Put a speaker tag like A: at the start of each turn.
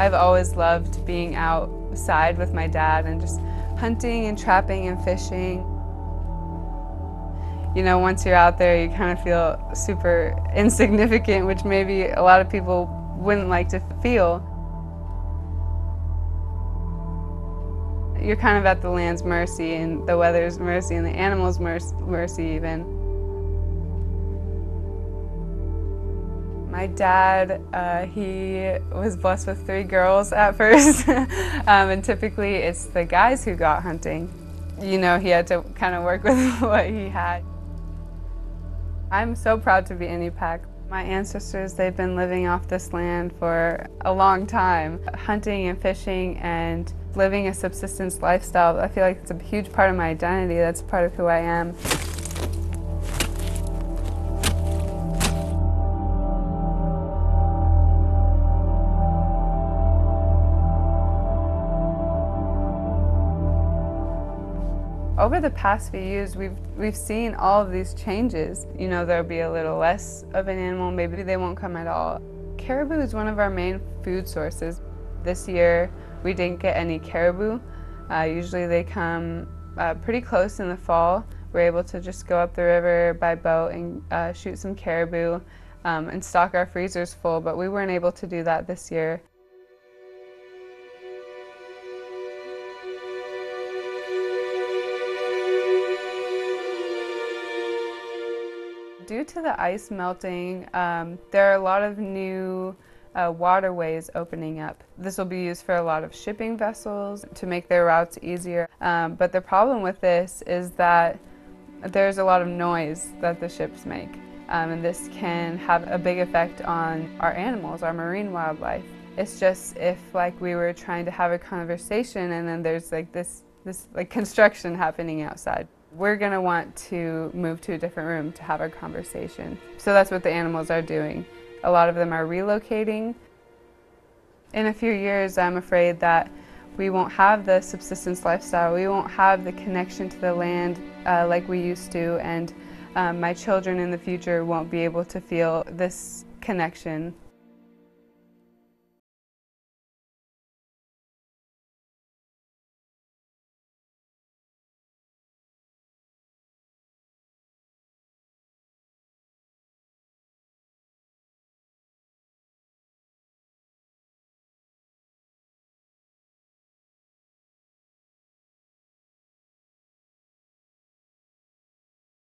A: I've always loved being outside with my dad and just hunting and trapping and fishing. You know, once you're out there, you kind of feel super insignificant, which maybe a lot of people wouldn't like to feel. You're kind of at the land's mercy and the weather's mercy and the animals' mercy even. My dad, he was blessed with 3 girls at first, and typically it's the guys who got hunting. You know, he had to kind of work with what he had. I'm so proud to be Inupiaq. My ancestors, they've been living off this land for a long time, hunting and fishing and living a subsistence lifestyle. I feel like it's a huge part of my identity. That's part of who I am. Over the past few years, we've seen all of these changes. You know, there'll be a little less of an animal, maybe they won't come at all. Caribou is one of our main food sources. This year, we didn't get any caribou. Usually they come pretty close in the fall. We're able to just go up the river by boat and shoot some caribou and stock our freezers full, but we weren't able to do that this year. Due to the ice melting, there are a lot of new waterways opening up. This will be used for a lot of shipping vessels to make their routes easier. But the problem with this is that there's a lot of noise that the ships make. And this can have a big effect on our animals, our marine wildlife. It's just if like we were trying to have a conversation and then there's like this like construction happening outside. We're going to want to move to a different room to have our conversation. So that's what the animals are doing. A lot of them are relocating. In a few years, I'm afraid that we won't have the subsistence lifestyle. We won't have the connection to the land like we used to, and my children in the future won't be able to feel this connection.